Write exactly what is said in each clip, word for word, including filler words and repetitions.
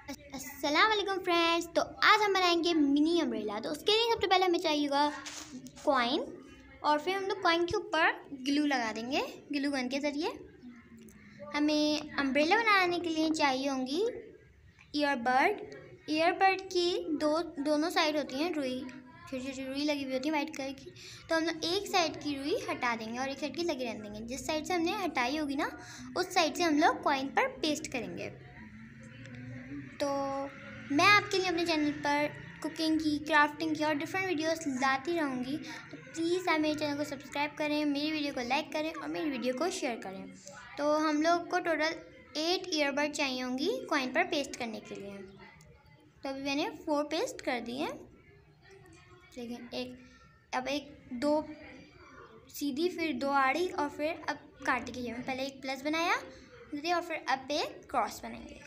अस्सलाम वालेकुम फ्रेंड्स। तो आज हम बनाएंगे मिनी अम्ब्रेला। तो उसके लिए सबसे पहले हमें चाहिएगा कॉइन, और फिर हम लोग कॉइन के ऊपर ग्लू लगा देंगे ग्लू गन के ज़रिए। हमें अम्ब्रेला बनाने के लिए चाहिए होंगी ईयरबड। ईयरबड की दो दोनों साइड होती हैं रुई, छोटी छोटी रुई लगी हुई होती है वाइट कलर की। तो हम लोग एक साइड की रुई हटा देंगे और एक साइड की लगी रहने देंगे। जिस साइड से हमने हटाई होगी ना, उस साइड से हम लोग कॉइन पर पेस्ट करेंगे। तो मैं आपके लिए अपने चैनल पर कुकिंग की, क्राफ्टिंग की और डिफरेंट वीडियोस लाती रहूँगी। तो प्लीज़ आप मेरे चैनल को सब्सक्राइब करें, मेरी वीडियो को लाइक करें और मेरी वीडियो को शेयर करें। तो हम लोग को टोटल एट ईयरबड चाहिए होंगी कॉइन पर पेस्ट करने के लिए। तो अभी मैंने फोर पेस्ट कर दी हैं। लेकिन एक अब एक दो सीधी, फिर दो आड़ी और फिर अब काटे की जगह पहले एक प्लस बनाया और फिर अब एक क्रॉस बनाएंगे।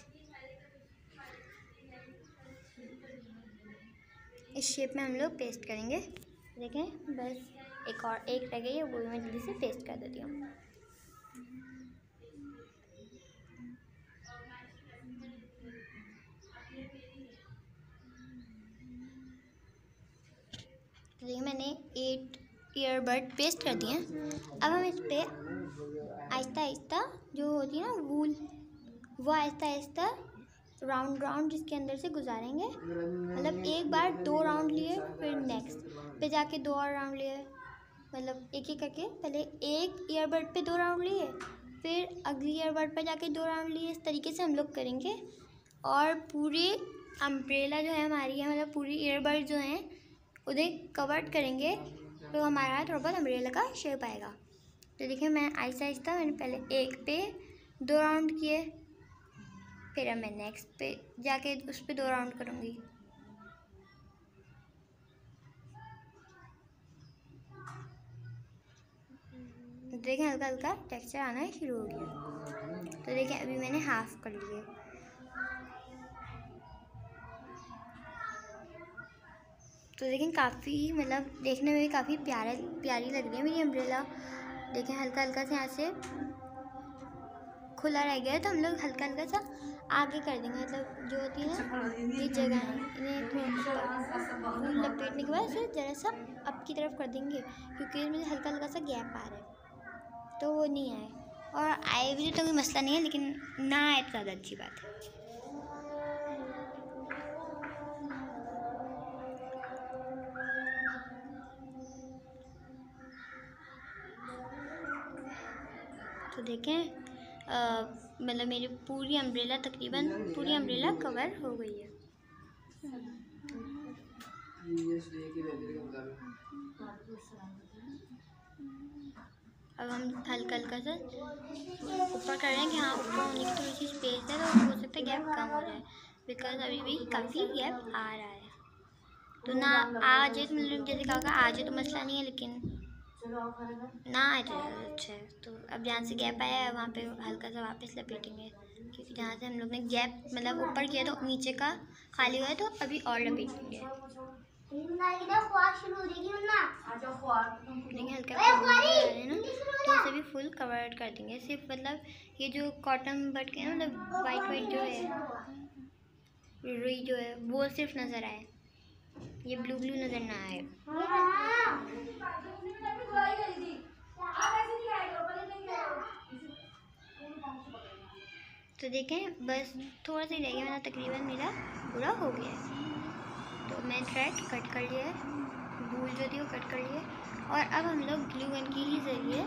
इस शेप में हम लोग पेस्ट करेंगे। देखें, बस एक और एक रह गई है, वो भी मैं जल्दी से पेस्ट कर देती हूँ। देखिए, मैंने एट ईयरबड पेस्ट कर दिए हैं। अब हम इस पर आहिस्ता आहिस्ता जो होती है ना वूल, वो आहिस्ता आहिस्ता राउंड राउंड जिसके अंदर से गुजारेंगे। मतलब एक बार दो राउंड लिए, फिर नेक्स्ट पे जाके दो और राउंड लिए, मतलब एक एक करके पहले एक ईयरबड पे दो राउंड लिए, फिर अगली ईयरबड पे जाके दो राउंड लिए। इस तरीके से हम लोग करेंगे और पूरी अम्ब्रेला जो है हमारी है, मतलब पूरी ईयरबड जो हैं उन्हें कवर करेंगे, तो हमारा थोड़ा बहुत अम्ब्रेला का शेप आएगा। तो देखिए, मैं आहिस्ता आहिस्ता मैंने पहले एक पे दो राउंड किए, फिर अब मैं नेक्स्ट पे जाके उस पर दो राउंड करूँगी। देखें, हल्का हल्का टेक्सचर आना शुरू हो गया। तो देखें, अभी मैंने हाफ कर लिए। तो देखें, काफ़ी मतलब देखने में भी काफ़ी प्यारा प्यारी लग रही है मेरी अम्ब्रेला। देखें, हल्का हल्का से यहाँ से खुला रह गया है, तो हम लोग हल्का हल्का सा आगे कर देंगे। मतलब जो होती है ना ये जगह है, इन्हें थोड़ा लपेटने के बाद इसे ज़रा सा अप की तरफ कर देंगे, क्योंकि इसमें हल्का हल्का सा गैप आ रहा है, तो वो नहीं आए। और आए भी तो कोई मसला नहीं है, लेकिन ना आए तो ज़्यादा अच्छी बात है। तो देखें, मतलब मेरी पूरी अम्ब्रेला तकरीबन पूरी अम्ब्रेला कवर हो गई है। अब हम हल्का हल्का सा ऊपर कर रहे हैं कि हाँ, ऊपर होने की थोड़ी सी स्पेस है, तो हो सकता है गैप कम हो जाए, बिकॉज अभी भी काफ़ी गैप आ रहा है। तो ना आ जाए तो मतलब जैसे कहा होगा आ जाए तो मसला नहीं है, लेकिन ना आ जाए अच्छा है। तो अब जहाँ से गैप आया है वहाँ पे हल्का सा वापस लपेटेंगे, क्योंकि जहाँ से हम लोग ने गैप मतलब ऊपर किया तो नीचे का खाली हुआ है, तो अभी और लपेटेंगे। देखिए, हल्का है ना, तो इसे भी फुल कवर कर देंगे। सिर्फ मतलब ये जो कॉटन बट के ना, मतलब वाइट वाइट जो है रुई जो है वो सिर्फ नज़र आए, ये ब्लू ब्लू नज़र ना आए। तो देखें, बस थोड़ा सा ही रह गया, मतलब तकरीबन मेरा पूरा हो गया है। तो मैं थ्रेड कट कर लिया है, बूल जो थी वो कट कर लिए, और अब हम लोग ग्लू गन की ही ज़रिए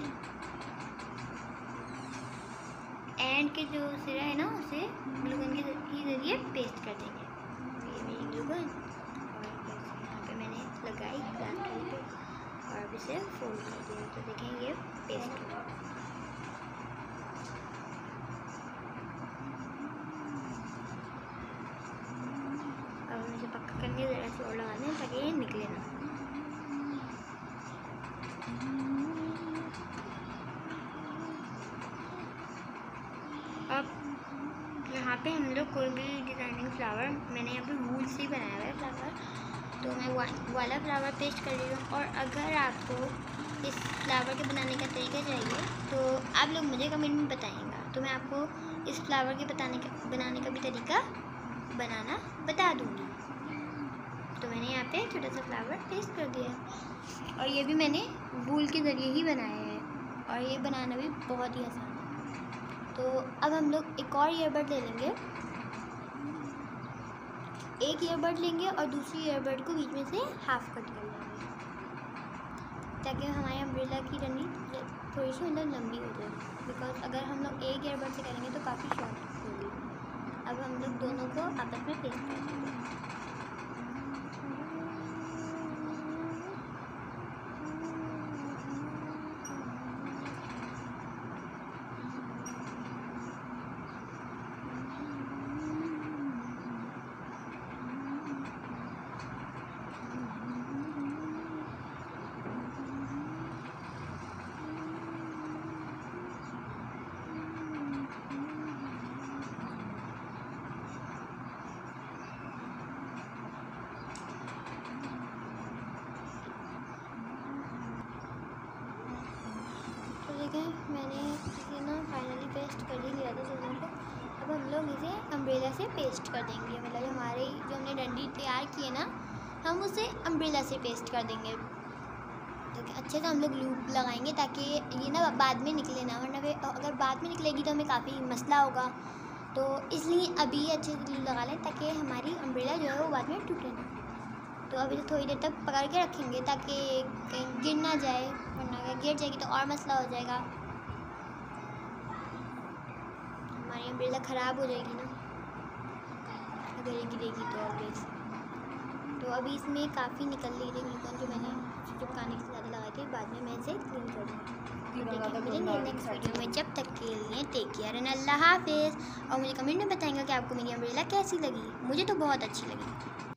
एंड के जो सिरा है ना उसे ग्लू गन के ज़रिए पेस्ट कर देंगे। ये मेरी ग्लू गन, और यहाँ पे मैंने लगाई क्राफ्ट पे और अब इसे फोल्ड कर दिया। तो देखें, ये पेस्ट हो गया। अब हम इसे पक्का करके ज़रा सी और लगा दें ताकि ये निकले ना। अब यहाँ पे हम लोग कोई भी डिज़ाइनिंग फ्लावर, मैंने यहाँ पे वूल से ही बनाया हुआ है फ्लावर, तो मैं वाला फ्लावर पेस्ट कर रही हूँ। और अगर आपको इस फ्लावर के बनाने का तरीका चाहिए तो आप लोग मुझे कमेंट में बताइएगा, तो मैं आपको इस फ्लावर के बताने का बनाने का भी तरीका बनाना बता दूँगी। तो मैंने यहाँ पे छोटा सा फ्लावर पेस्ट कर दिया है और ये भी मैंने वूल के ज़रिए ही बनाया है और ये बनाना भी बहुत ही आसान है। तो अब हम लोग एक और ईयरबड ले लेंगे, एक ईयरबड लेंगे और दूसरी ईयरबड को बीच में से हाफ कट कर लेंगे ताकि हमारे अम्ब्रेला की डंडी थोड़ी सी मतलब लंबी हो जाए, बिकॉज अगर हम लोग एक ईयरबड से करेंगे तो काफ़ी शॉर्ट होगी। अब हम लोग दोनों को आपस में पेस्ट कर देंगे। देखें मैंने इसे ना फाइनली पेस्ट कर ही लिया था दोनों को। अब हम लोग इसे अम्ब्रेला से पेस्ट कर देंगे, मतलब हमारी जो हमने डंडी तैयार की है ना हम उसे अम्ब्रेला से पेस्ट कर देंगे। तो अच्छे से हम लोग लूप लगाएंगे ताकि ये ना बाद में निकले ना, वरना अगर बाद में निकलेगी तो हमें काफ़ी मसला होगा। तो इसलिए अभी अच्छे से लूप लगा लें ताकि हमारी अम्ब्रेला जो है वो बाद में टूटे ना। तो अभी तो थोड़ी देर तक पकड़ के रखेंगे ताकि कहीं गिर ना जाए, वरना अगर गिर जाएगी तो और मसला हो जाएगा, हमारी अम्ब्रेला ख़राब हो जाएगी ना अगर ये गिरेगी तो ऑलवेज। तो अभी इसमें काफ़ी निकल रही है ग्लूकॉन जो मैंने चिपकाने से ज़्यादा लगाई थी, बाद में मैं इसे क्लीन कर दूँगी। मिलेंगे नेक्स्ट वीडियो में, जब तक के लिए टेक केयर एंड अल्लाह हाफिज़। और मुझे कमेंट में बताएंगे कि आपको मेरी अम्ब्रेला कैसी लगी, मुझे तो बहुत अच्छी लगी।